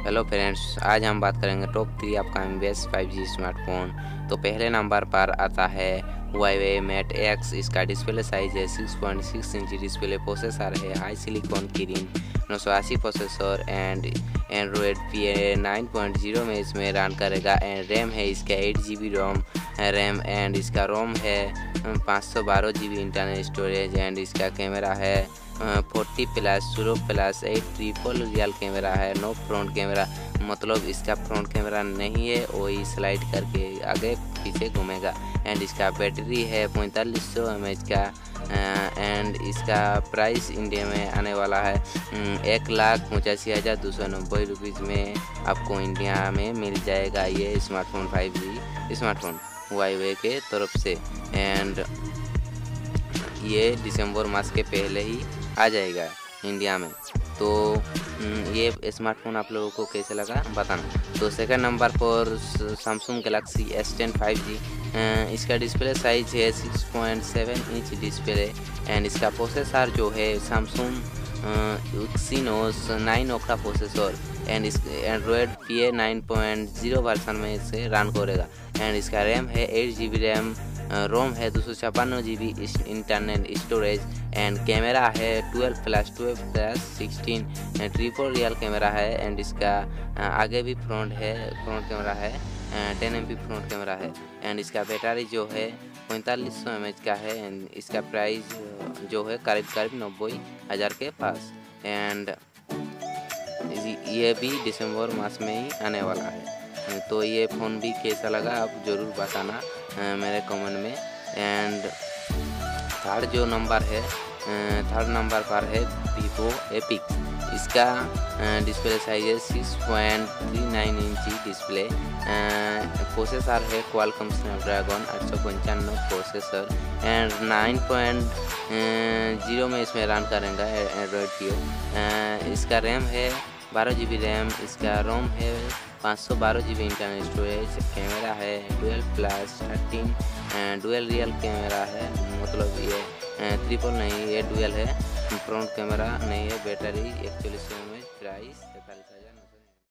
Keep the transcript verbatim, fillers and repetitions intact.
Hello friends, आज हम बात करेंगे top three upcoming best five G smartphone. तो पहले नंबर पर आता है Huawei Mate X। इसका डिस्प्ले साइज है six point six inch display, processor है हाई सिलिकॉन किरिन नौ सौ अस्सी processor and Android P nine point zero में इसमें रन करेगा। एंड रैम है इसका eight G B ROM RAM and इसका रोम है पाँच सौ बारह G B internal storage. And इसका कैमरा है forty plus zero plus eight triple real camera है, नो फ्रंट कैमरा, मतलब इसका फ्रंट कैमरा नहीं है, वही स्लाइड करके आगे पीछे घूमेगा। एंड इसका बैटरी है पैंतालीस सौ एम एच का। एंड इसका प्राइस इंडिया में आने वाला है एक लाख पचासी हज़ार दो सौ नब्बे रुपीज़ में आपको इंडिया में मिल जाएगा ये smartphone five G smartphone Huawei के तरफ से। एंड ये दिसंबर मास के पहले ही आ जाएगा इंडिया में। तो ये स्मार्टफोन आप लोगों को कैसे लगा बताना। तो सेकंड नंबर पर Samsung Galaxy S ten five G. इसका डिस्प्ले साइज है six point seven inch display. And इसका प्रोसेसर जो है Samsung Exynos nine octa processor. And इस Android P nine point zero version में इसे रन करेगा। एंड इसका रैम है eight G B RAM, ROM है दो सौ छप्पन G B internal storage. And camera है twelve plus twelve plus sixteen triple real camera है। एंड इसका आगे भी फ्रंट है फ्रंट कैमरा है ten M P front camera है। एंड इसका बैटरी जो है पैंतालीस सौ एम एच का है। एंड इसका प्राइस जो है करीब करीब नब्बे हज़ार के पास। एंड ये भी दिसंबर मास में ही आने वाला है। तो ये फ़ोन भी कैसा लगा आप ज़रूर बताना मेरे कमेंट में। एंड थर्ड जो नंबर है थर्ड नंबर पर है वीवो एपिक। इसका डिस्प्ले साइज है six point three nine inch display. Processor है क्वालकॉम स्नैपड्रैगन आठ सौ पंचानवे processor. And nine point zero में इसमें रन करेंगे एंड्रॉयड पी। इसका रैम है बारह जी बी रैम, इसका रोम है पाँच सौ बारह G B internal storage. Camera है twelve plus thirteen dual real camera है, मतलब ये ट्रिपल नहीं, ये डुअल है, फ्रंट कैमरा नहीं है। बैटरी एकचालीस सौ एम एच, प्राइस तैंतालीस हज़ार।